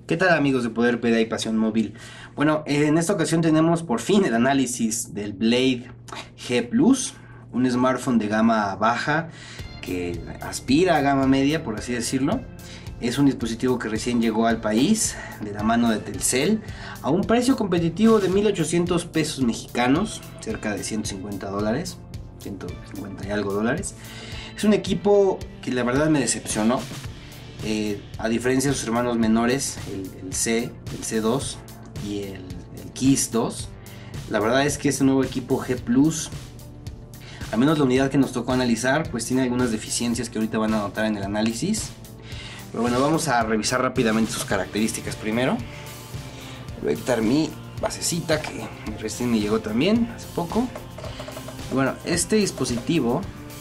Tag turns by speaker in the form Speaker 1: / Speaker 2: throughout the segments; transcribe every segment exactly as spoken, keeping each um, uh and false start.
Speaker 1: ¿Qué tal, amigos de Poder P D A y Pasión Móvil? Bueno, en esta ocasión tenemos por fin el análisis del Blade G Plus, un smartphone de gama baja que aspira a gama media, por así decirlo. Es un dispositivo que recién llegó al país de la mano de Telcel a un precio competitivo de mil ochocientos pesos mexicanos, cerca de ciento cincuenta dólares, ciento cincuenta y algo dólares. Es un equipo que la verdad me decepcionó. Eh, a diferencia de sus hermanos menores, el, el C, el C dos y el, el Kiss dos, la verdad es que este nuevo equipo G Plus, al menos la unidad que nos tocó analizar, pues tiene algunas deficiencias que ahorita van a notar en el análisis. Pero bueno, vamos a revisar rápidamente sus características primero. Voy a quitar mi basecita que recién me llegó también hace poco. Bueno, este dispositivo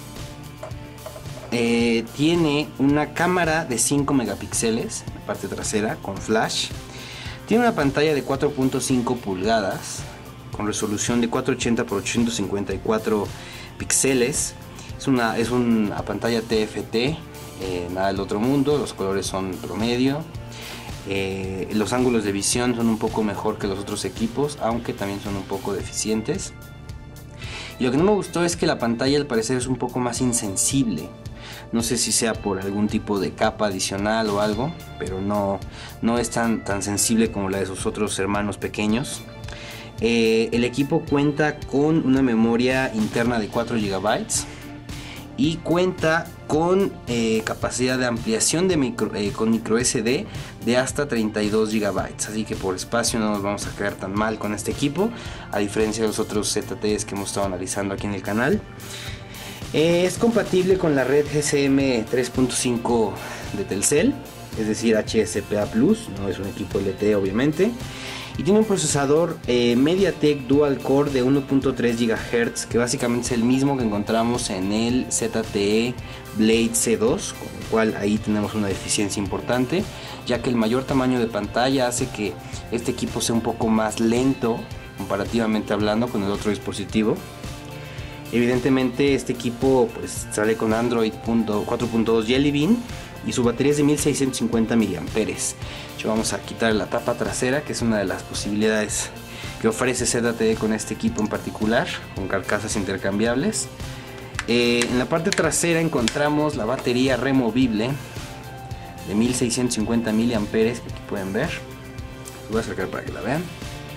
Speaker 1: Eh, tiene una cámara de cinco megapíxeles en la parte trasera con flash. Tiene una pantalla de cuatro punto cinco pulgadas con resolución de cuatrocientos ochenta por ochocientos cincuenta y cuatro píxeles. Es una, es una pantalla T F T, eh, nada del otro mundo. Los colores son promedio. Eh, los ángulos de visión son un poco mejor que los otros equipos, aunque también son un poco deficientes. Y lo que no me gustó es que la pantalla al parecer es un poco más insensible. No sé si sea por algún tipo de capa adicional o algo, pero no, no es tan, tan sensible como la de sus otros hermanos pequeños. Eh, el equipo cuenta con una memoria interna de cuatro gigabytes y cuenta con eh, capacidad de ampliación de micro, eh, con micro S D de hasta treinta y dos gigabytes, así que por espacio no nos vamos a quedar tan mal con este equipo, a diferencia de los otros Z Ts que hemos estado analizando aquí en el canal. Eh, es compatible con la red G S M tres punto cinco de Telcel, es decir H S P A plus, no es un equipo L T E obviamente. Y tiene un procesador eh, MediaTek Dual Core de uno punto tres gigahertz, que básicamente es el mismo que encontramos en el Z T E Blade C dos, con el cual ahí tenemos una deficiencia importante, ya que el mayor tamaño de pantalla hace que este equipo sea un poco más lento, comparativamente hablando, con el otro dispositivo. Evidentemente este equipo pues sale con Android cuatro punto dos Jelly Bean y su batería es de mil seiscientos cincuenta miliamperios hora. Vamos a quitar la tapa trasera, que es una de las posibilidades que ofrece Z T E con este equipo en particular, con carcasas intercambiables. Eh, en la parte trasera encontramos la batería removible de mil seiscientos cincuenta miliamperios hora, que aquí pueden ver. Lo voy a acercar para que la vean.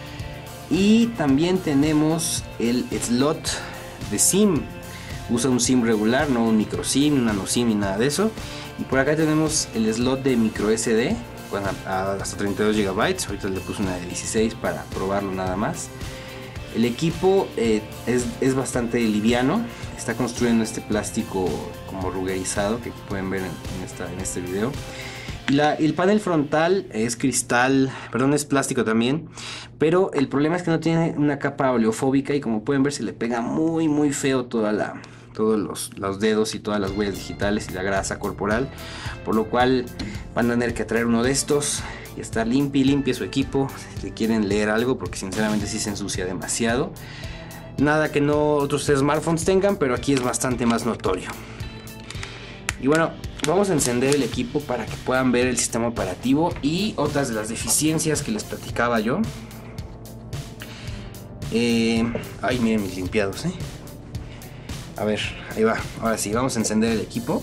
Speaker 1: Y también tenemos el slot de SIM. Usa un SIM regular, no un micro SIM, un nano SIM ni nada de eso. Y por acá tenemos el slot de micro S D con hasta treinta y dos gigabytes. Ahorita le puse una de dieciséis para probarlo nada más. El equipo eh, es, es bastante liviano. Está construido en este plástico como rugerizado que pueden ver en, en, esta, en este video. La, el panel frontal es cristal, perdón, es plástico también, pero el problema es que no tiene una capa oleofóbica y como pueden ver se le pega muy muy feo toda la, todos los, los dedos y todas las huellas digitales y la grasa corporal, por lo cual van a tener que traer uno de estos y estar limpio y limpio su equipo si quieren leer algo, porque sinceramente sí se ensucia demasiado. Nada que no otros smartphones tengan, pero aquí es bastante más notorio. Y bueno, vamos a encender el equipo para que puedan ver el sistema operativo y otras de las deficiencias que les platicaba yo. Eh, ay, miren mis limpiados, ¿eh? A ver, ahí va. Ahora sí, vamos a encender el equipo.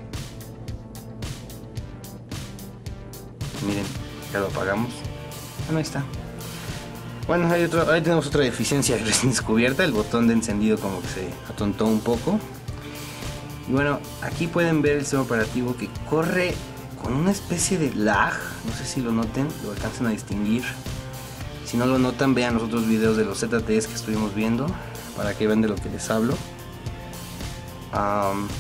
Speaker 1: Miren, ya lo apagamos. Bueno, ahí está. Bueno, hay otro, ahí tenemos otra deficiencia recién descubierta. El botón de encendido como que se atontó un poco. Y bueno, aquí pueden ver el sistema operativo que corre con una especie de lag. No sé si lo noten, lo alcancen a distinguir. Si no lo notan, vean los otros videos de los Z Ts que estuvimos viendo para que vean de lo que les hablo. Um,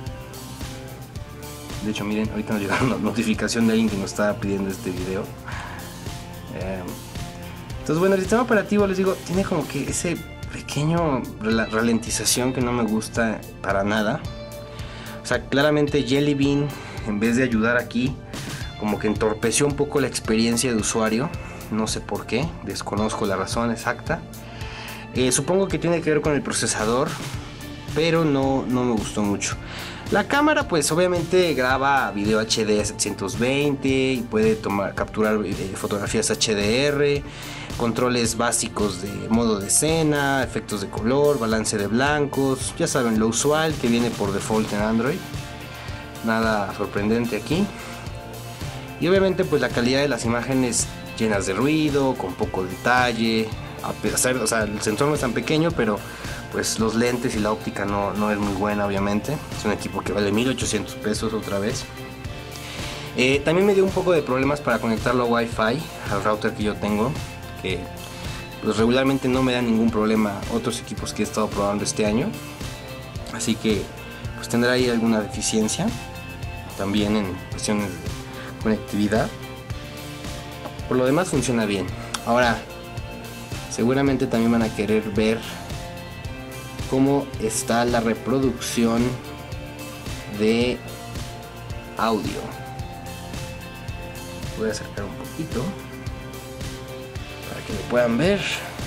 Speaker 1: de hecho, miren, ahorita nos llegó una notificación de alguien que nos estaba pidiendo este video. Eh, entonces, bueno, el sistema operativo, les digo, tiene como que ese pequeño ralentización que no me gusta para nada. O sea, claramente Jelly Bean, en vez de ayudar aquí, como que entorpeció un poco la experiencia de usuario. No sé por qué, desconozco la razón exacta. Eh, supongo que tiene que ver con el procesador. pero no, no me gustó mucho. La cámara pues obviamente graba video H D setecientos veinte y puede tomar, capturar eh, fotografías H D R, controles básicos de modo de escena, efectos de color, balance de blancos, ya saben, lo usual que viene por default en Android. Nada sorprendente aquí. Y obviamente pues la calidad de las imágenes llenas de ruido, con poco detalle, a pesar, o sea, el sensor no es tan pequeño, pero pues los lentes y la óptica no, no es muy buena, obviamente. Es un equipo que vale mil ochocientos pesos otra vez. Eh, también me dio un poco de problemas para conectarlo a Wi-Fi, al router que yo tengo, que pues regularmente no me da ningún problema otros equipos que he estado probando este año. Así que pues tendrá ahí alguna deficiencia, también en cuestiones de conectividad. Por lo demás funciona bien. Ahora, seguramente también van a querer ver cómo está la reproducción de audio. Voy a acercar un poquito para que lo puedan ver.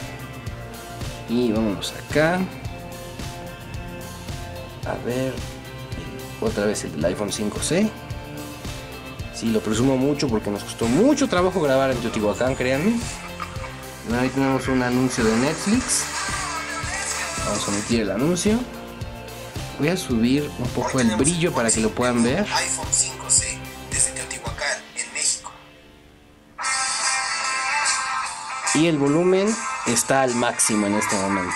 Speaker 1: Y vámonos acá. A ver, otra vez el del iPhone cinco C. Sí, lo presumo mucho porque nos costó mucho trabajo grabar en Teotihuacán, créanme. Bueno, ahí tenemos un anuncio de Netflix. Vamos a omitir el anuncio. Voy a subir un poco el brillo para que lo puedan ver.
Speaker 2: iPhone cinco C desde Teotihuacán, en México.
Speaker 1: Y el volumen está al máximo en este momento.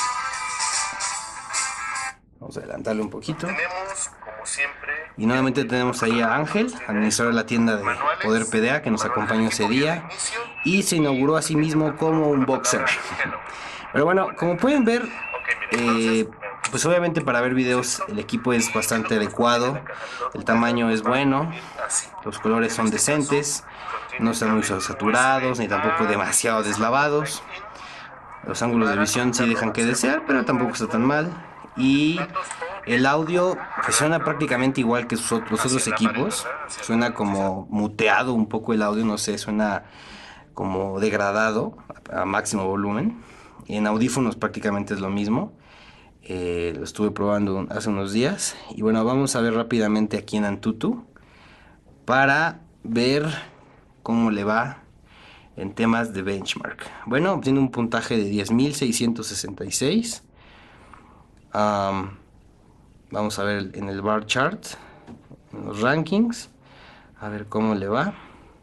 Speaker 1: Vamos a adelantarle un poquito.
Speaker 2: Tenemos, como siempre,
Speaker 1: y nuevamente tenemos ahí a Ángel, administrador de la tienda de Poder P D A, que nos acompañó ese día. Y se inauguró a sí mismo como un boxer. Pero bueno, como pueden ver, eh, pues obviamente para ver videos el equipo es bastante adecuado, el tamaño es bueno, los colores son decentes, no están muy saturados ni tampoco demasiado deslavados, los ángulos de visión sí dejan que desear, pero tampoco está tan mal, y el audio pues suena prácticamente igual que sus otros, los otros equipos, suena como muteado un poco el audio, no sé, suena como degradado a máximo volumen. En audífonos prácticamente es lo mismo. Eh, lo estuve probando hace unos días. Y bueno, vamos a ver rápidamente aquí en Antutu para ver cómo le va en temas de benchmark. Bueno, obtiene un puntaje de diez mil seiscientos sesenta y seis. Um, vamos a ver en el bar chart, en los rankings, a ver cómo le va.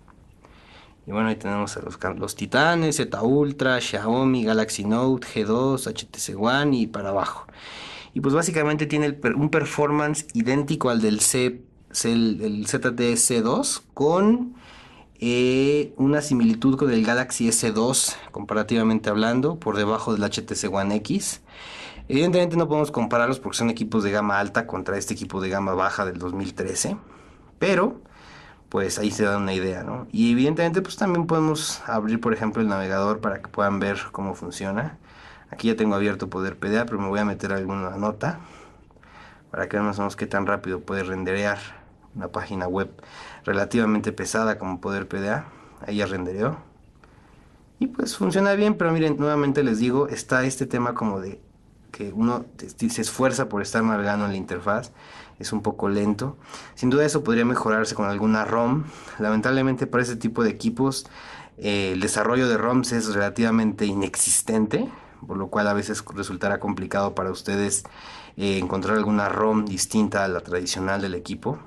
Speaker 1: Y bueno, ahí tenemos a los, los Titanes, Z Ultra, Xiaomi, Galaxy Note, G dos, H T C One y para abajo. Y pues básicamente tiene el, un performance idéntico al del C, el, el Z T S dos con eh, una similitud con el Galaxy S dos comparativamente hablando, por debajo del H T C One X. Evidentemente no podemos compararlos porque son equipos de gama alta contra este equipo de gama baja del dos mil trece, pero pues ahí se da una idea, ¿no? Y evidentemente pues también podemos abrir por ejemplo el navegador para que puedan ver cómo funciona. Aquí ya tengo abierto Poder P D A, pero me voy a meter alguna nota para que vean más o menos qué tan rápido puede renderear una página web relativamente pesada como Poder P D A. Ahí ya rendereó y pues funciona bien, pero miren, nuevamente les digo, está este tema como de que uno se esfuerza por estar navegando en la interfaz, es un poco lento. Sin duda eso podría mejorarse con alguna ROM. Lamentablemente para este tipo de equipos eh, el desarrollo de ROMs es relativamente inexistente, por lo cual a veces resultará complicado para ustedes eh, encontrar alguna ROM distinta a la tradicional del equipo.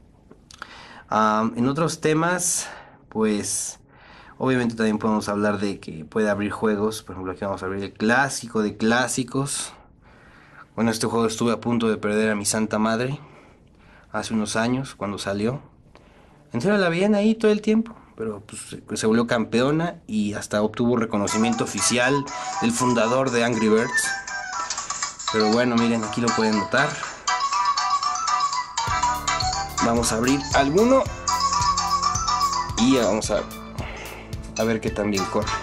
Speaker 1: Um, en otros temas, pues obviamente también podemos hablar de que puede abrir juegos. Por ejemplo, aquí vamos a abrir el clásico de clásicos. Bueno, este juego estuve a punto de perder a mi santa madre hace unos años cuando salió. En serio la veían ahí todo el tiempo, pero pues, se volvió campeona y hasta obtuvo reconocimiento oficial del fundador de Angry Birds. Pero bueno, miren, aquí lo pueden notar. Vamos a abrir alguno y vamos a, a ver qué tan bien corre.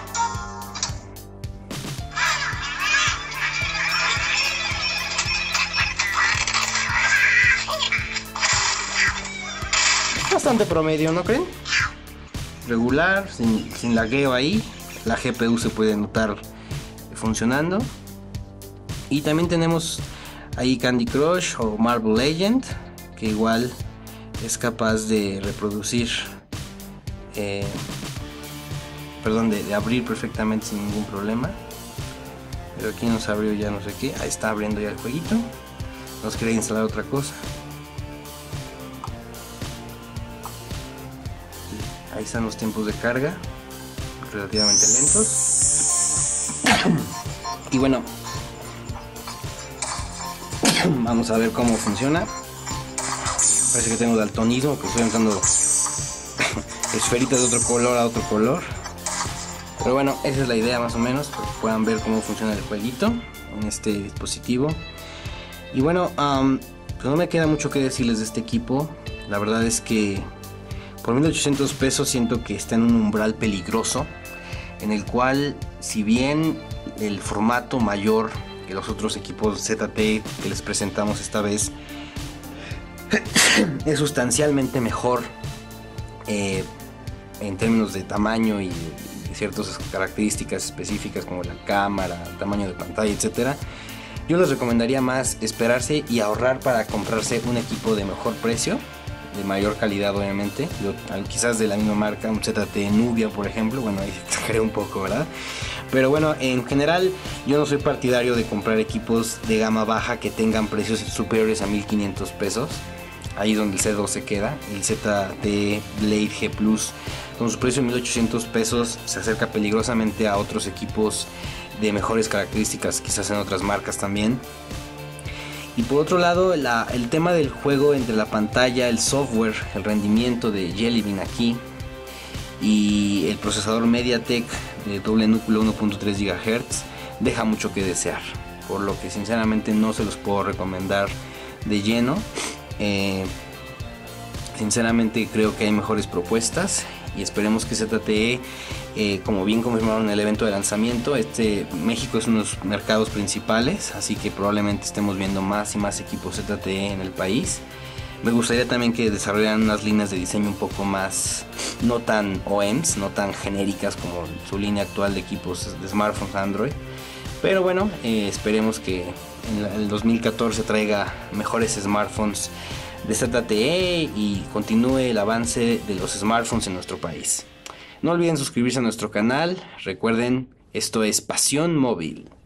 Speaker 1: Bastante promedio, ¿no creen? Regular, sin, sin lagueo ahí. La G P U se puede notar funcionando. Y también tenemos Hay Candy Crush o Marble Legend, que igual es capaz de reproducir, eh, perdón, de, de abrir perfectamente sin ningún problema. Pero aquí nos abrió ya no sé qué. Ahí está abriendo ya el jueguito. Nos quería instalar otra cosa. Ahí están los tiempos de carga, relativamente lentos. Y bueno, vamos a ver cómo funciona. Parece que tengo daltonismo, que estoy usando esferitas de otro color a otro color. Pero bueno, esa es la idea más o menos, para que puedan ver cómo funciona el jueguito en este dispositivo. Y bueno, um, pues no me queda mucho que decirles de este equipo. La verdad es que por mil ochocientos pesos siento que está en un umbral peligroso, en el cual, si bien el formato mayor que los otros equipos Z T que les presentamos esta vez es sustancialmente mejor eh, en términos de tamaño y, y ciertas características específicas como la cámara, tamaño de pantalla, etcétera, yo les recomendaría más esperarse y ahorrar para comprarse un equipo de mejor precio, de mayor calidad obviamente. Yo, quizás de la misma marca, un Z T Nubia por ejemplo, bueno, ahí exageré un poco, ¿verdad? Pero bueno, en general yo no soy partidario de comprar equipos de gama baja que tengan precios superiores a mil quinientos pesos. Ahí es donde el C dos se queda. El Z T Blade G Plus con su precio de mil ochocientos pesos se acerca peligrosamente a otros equipos de mejores características, quizás en otras marcas también. Y por otro lado, la, el tema del juego entre la pantalla, el software, el rendimiento de Jelly Bean aquí y el procesador MediaTek de doble núcleo uno punto tres gigahertz deja mucho que desear, por lo que sinceramente no se los puedo recomendar de lleno. Eh, sinceramente creo que hay mejores propuestas y esperemos que Z T E, eh, como bien confirmaron en el evento de lanzamiento, este México es uno de los mercados principales, así que probablemente estemos viendo más y más equipos Z T E en el país. Me gustaría también que desarrollaran unas líneas de diseño un poco más, no tan O E Ms, no tan genéricas como su línea actual de equipos de smartphones Android. Pero bueno, eh, esperemos que en el dos mil catorce traiga mejores smartphones de Z T E y continúe el avance de los smartphones en nuestro país. No olviden suscribirse a nuestro canal. Recuerden, esto es Pasión Móvil.